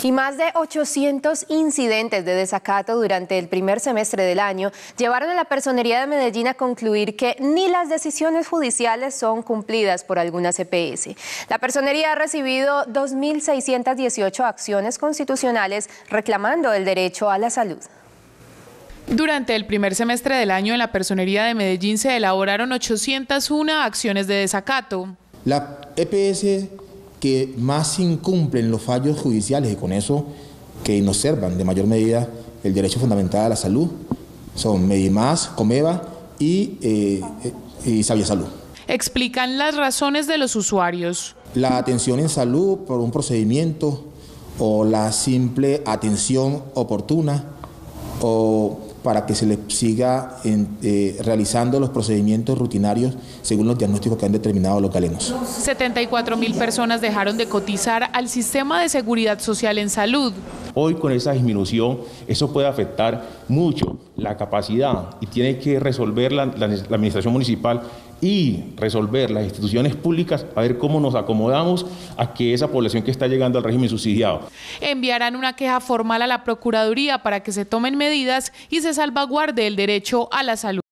Y más de 800 incidentes de desacato durante el primer semestre del año llevaron a la Personería de Medellín a concluir que ni las decisiones judiciales son cumplidas por algunas EPS. La Personería ha recibido 2.618 acciones constitucionales reclamando el derecho a la salud. Durante el primer semestre del año en la Personería de Medellín se elaboraron 801 acciones de desacato. La EPS que más incumplen los fallos judiciales y con eso que inobservan de mayor medida el derecho fundamental a la salud son Medimás, Comeva y Sabia Salud. Explican las razones de los usuarios. La atención en salud por un procedimiento o la simple atención oportuna o para que se le siga realizando los procedimientos rutinarios según los diagnósticos que han determinado los galenos. 74.000 personas dejaron de cotizar al sistema de seguridad social en salud. Hoy con esa disminución eso puede afectar mucho la capacidad y tiene que resolver la administración municipal y resolver las instituciones públicas a ver cómo nos acomodamos a que esa población que está llegando al régimen subsidiado. Enviarán una queja formal a la Procuraduría para que se tomen medidas y se salvaguarde el derecho a la salud.